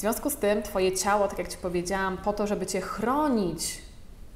związku z tym Twoje ciało, tak jak Ci powiedziałam, po to, żeby Cię chronić,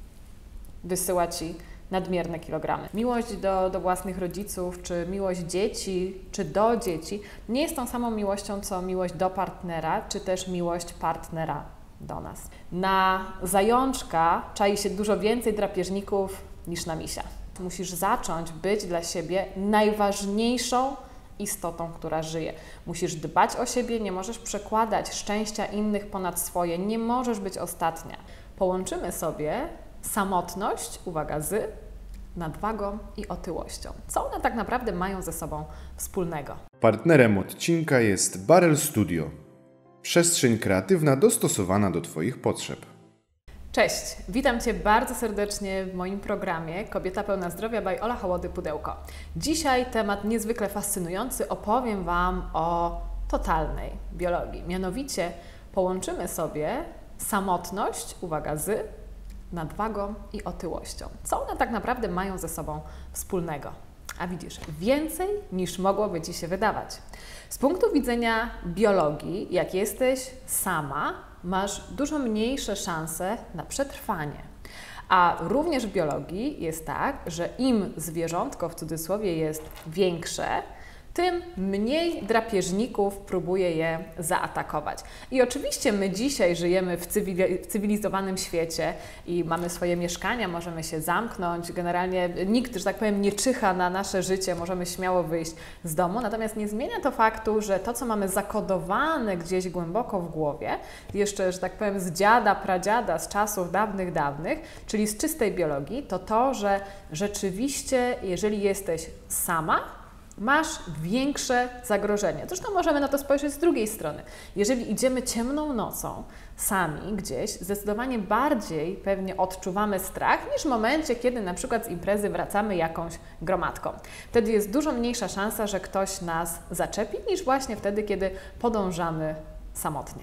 wysyła Ci nadmierne kilogramy. Miłość do własnych rodziców, czy miłość dzieci, czy do dzieci nie jest tą samą miłością, co miłość do partnera, czy też miłość partnera do nas. Na zajączka czai się dużo więcej drapieżników niż na misia. Musisz zacząć być dla siebie najważniejszą istotą, która żyje. Musisz dbać o siebie, nie możesz przekładać szczęścia innych ponad swoje, nie możesz być ostatnia. Połączymy sobie samotność, uwaga, z nadwagą i otyłością. Co one tak naprawdę mają ze sobą wspólnego? Partnerem odcinka jest Barrel Studio. Przestrzeń kreatywna dostosowana do Twoich potrzeb. Cześć, witam Cię bardzo serdecznie w moim programie Kobieta pełna zdrowia by Ola Hołody-Pudełko. Dzisiaj temat niezwykle fascynujący. Opowiem Wam o totalnej biologii. Mianowicie połączymy sobie samotność, uwaga, z nadwagą i otyłością. Co one tak naprawdę mają ze sobą wspólnego? A widzisz, więcej niż mogłoby Ci się wydawać. Z punktu widzenia biologii, jak jesteś sama, masz dużo mniejsze szanse na przetrwanie. A również w biologii jest tak, że im zwierzątko w cudzysłowie jest większe, tym mniej drapieżników próbuje je zaatakować. I oczywiście my dzisiaj żyjemy w cywilizowanym świecie i mamy swoje mieszkania, możemy się zamknąć, generalnie nikt, że tak powiem, nie czyha na nasze życie, możemy śmiało wyjść z domu, natomiast nie zmienia to faktu, że to, co mamy zakodowane gdzieś głęboko w głowie, jeszcze, że tak powiem, z dziada, pradziada, z czasów dawnych, czyli z czystej biologii, to to, że rzeczywiście, jeżeli jesteś sama, masz większe zagrożenie. Zresztą możemy na to spojrzeć z drugiej strony. Jeżeli idziemy ciemną nocą sami gdzieś, zdecydowanie bardziej pewnie odczuwamy strach niż w momencie, kiedy na przykład z imprezy wracamy jakąś gromadką. Wtedy jest dużo mniejsza szansa, że ktoś nas zaczepi, niż właśnie wtedy, kiedy podążamy samotnie.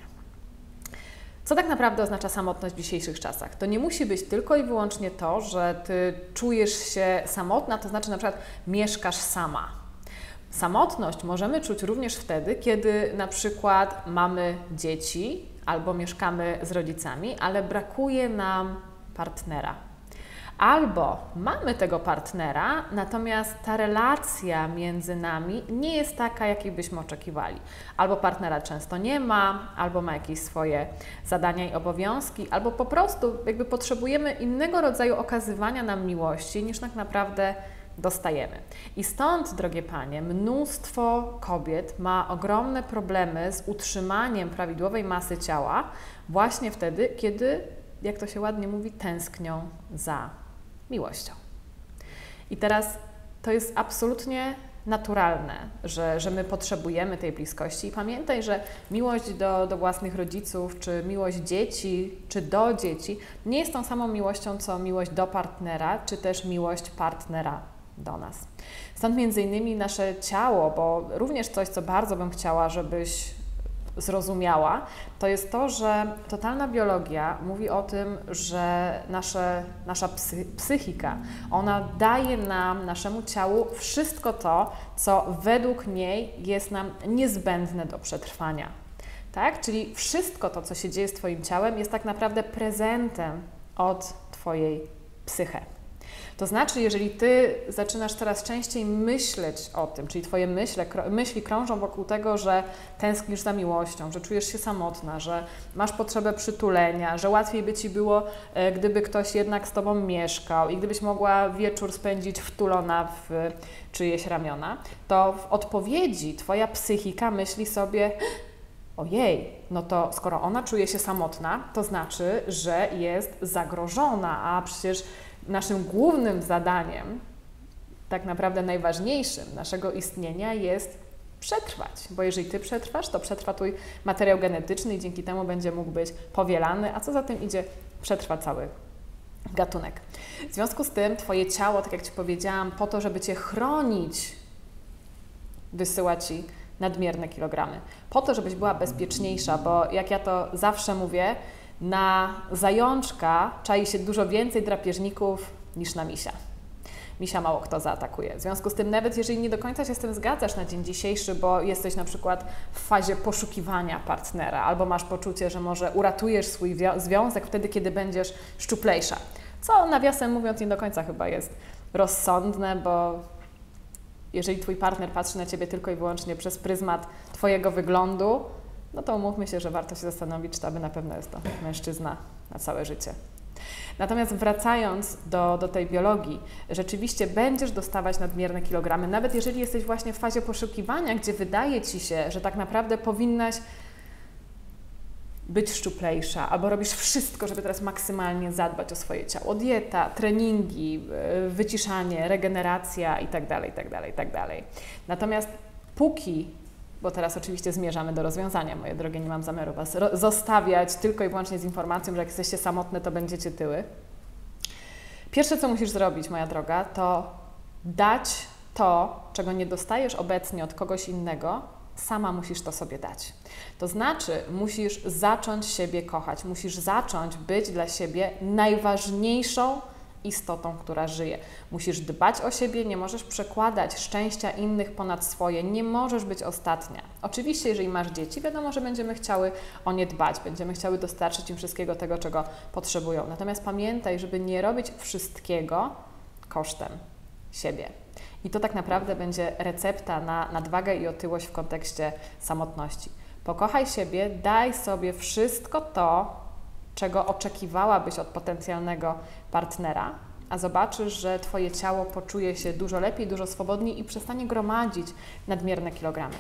Co tak naprawdę oznacza samotność w dzisiejszych czasach? To nie musi być tylko i wyłącznie to, że Ty czujesz się samotna, to znaczy na przykład mieszkasz sama. Samotność możemy czuć również wtedy, kiedy na przykład mamy dzieci albo mieszkamy z rodzicami, ale brakuje nam partnera. Albo mamy tego partnera, natomiast ta relacja między nami nie jest taka, jakiej byśmy oczekiwali. Albo partnera często nie ma, albo ma jakieś swoje zadania i obowiązki, albo po prostu jakby potrzebujemy innego rodzaju okazywania nam miłości, niż tak naprawdę dostajemy. I stąd, drogie panie, mnóstwo kobiet ma ogromne problemy z utrzymaniem prawidłowej masy ciała właśnie wtedy, kiedy, jak to się ładnie mówi, tęsknią za miłością. I teraz to jest absolutnie naturalne, że my potrzebujemy tej bliskości. I pamiętaj, że miłość do własnych rodziców, czy miłość dzieci, czy do dzieci nie jest tą samą miłością, co miłość do partnera, czy też miłość partnera do nas. Stąd między innymi nasze ciało, bo również coś, co bardzo bym chciała, żebyś zrozumiała, to jest to, że totalna biologia mówi o tym, że nasza psychika, ona daje nam, naszemu ciału wszystko to, co według niej jest nam niezbędne do przetrwania. Tak? Czyli wszystko to, co się dzieje z Twoim ciałem, jest tak naprawdę prezentem od Twojej psyche. To znaczy, jeżeli Ty zaczynasz coraz częściej myśleć o tym, czyli Twoje myśli krążą wokół tego, że tęsknisz za miłością, że czujesz się samotna, że masz potrzebę przytulenia, że łatwiej by Ci było, gdyby ktoś jednak z Tobą mieszkał i gdybyś mogła wieczór spędzić wtulona w czyjeś ramiona, to w odpowiedzi Twoja psychika myśli sobie: ojej, no to skoro ona czuje się samotna, to znaczy, że jest zagrożona, a przecież naszym głównym zadaniem, tak naprawdę najważniejszym naszego istnienia jest przetrwać, bo jeżeli Ty przetrwasz, to przetrwa Twój materiał genetyczny i dzięki temu będzie mógł być powielany, a co za tym idzie, przetrwa cały gatunek. W związku z tym Twoje ciało, tak jak Ci powiedziałam, po to, żeby Cię chronić, wysyła Ci nadmierne kilogramy. Po to, żebyś była bezpieczniejsza, bo jak ja to zawsze mówię, na zajączka czai się dużo więcej drapieżników niż na misia. misia mało kto zaatakuje. W związku z tym, nawet jeżeli nie do końca się z tym zgadzasz na dzień dzisiejszy, bo jesteś na przykład w fazie poszukiwania partnera, albo masz poczucie, że może uratujesz swój związek wtedy, kiedy będziesz szczuplejsza. Co nawiasem mówiąc nie do końca chyba jest rozsądne, bo jeżeli Twój partner patrzy na Ciebie tylko i wyłącznie przez pryzmat Twojego wyglądu, no to umówmy się, że warto się zastanowić, czy to aby na pewno jest to mężczyzna na całe życie. Natomiast wracając do tej biologii, rzeczywiście będziesz dostawać nadmierne kilogramy, nawet jeżeli jesteś właśnie w fazie poszukiwania, gdzie wydaje Ci się, że tak naprawdę powinnaś być szczuplejsza, albo robisz wszystko, żeby teraz maksymalnie zadbać o swoje ciało. Dieta, treningi, wyciszanie, regeneracja itd., itd., itd. Natomiast póki, bo teraz oczywiście zmierzamy do rozwiązania, moje drogie, nie mam zamiaru Was zostawiać tylko i wyłącznie z informacją, że jak jesteście samotne, to będziecie tyły. Pierwsze, co musisz zrobić, moja droga, to dać to, czego nie dostajesz obecnie od kogoś innego, sama musisz to sobie dać. To znaczy, musisz zacząć siebie kochać, musisz zacząć być dla siebie najważniejszą istotą, która żyje. Musisz dbać o siebie, nie możesz przekładać szczęścia innych ponad swoje, nie możesz być ostatnia. Oczywiście, jeżeli masz dzieci, wiadomo, że będziemy chciały o nie dbać, będziemy chciały dostarczyć im wszystkiego tego, czego potrzebują. Natomiast pamiętaj, żeby nie robić wszystkiego kosztem siebie. I to tak naprawdę będzie recepta na nadwagę i otyłość w kontekście samotności. Pokochaj siebie, daj sobie wszystko to, czego oczekiwałabyś od potencjalnego partnera, a zobaczysz, że Twoje ciało poczuje się dużo lepiej, dużo swobodniej i przestanie gromadzić nadmierne kilogramy.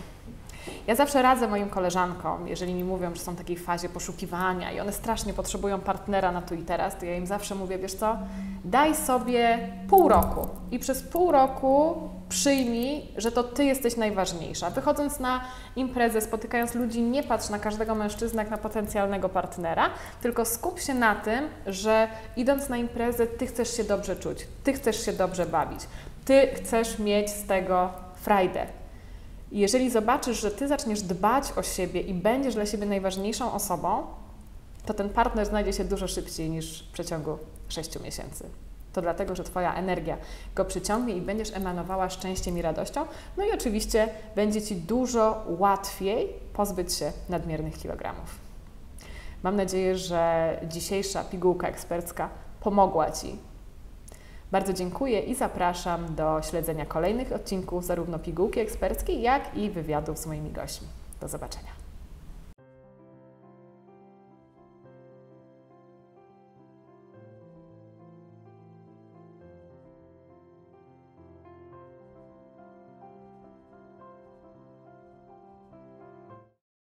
Ja zawsze radzę moim koleżankom, jeżeli mi mówią, że są w takiej fazie poszukiwania i one strasznie potrzebują partnera na tu i teraz, to ja im zawsze mówię, wiesz co, daj sobie pół roku i przez pół roku przyjmij, że to Ty jesteś najważniejsza. Wychodząc na imprezę, spotykając ludzi, nie patrz na każdego mężczyznę jak na potencjalnego partnera, tylko skup się na tym, że idąc na imprezę, Ty chcesz się dobrze czuć, Ty chcesz się dobrze bawić, Ty chcesz mieć z tego frajdę. I jeżeli zobaczysz, że Ty zaczniesz dbać o siebie i będziesz dla siebie najważniejszą osobą, to ten partner znajdzie się dużo szybciej niż w przeciągu 6 miesięcy. To dlatego, że Twoja energia go przyciągnie i będziesz emanowała szczęściem i radością. No i oczywiście będzie Ci dużo łatwiej pozbyć się nadmiernych kilogramów. Mam nadzieję, że dzisiejsza pigułka ekspercka pomogła Ci. Bardzo dziękuję i zapraszam do śledzenia kolejnych odcinków zarówno pigułki eksperckiej, jak i wywiadów z moimi gośćmi. Do zobaczenia.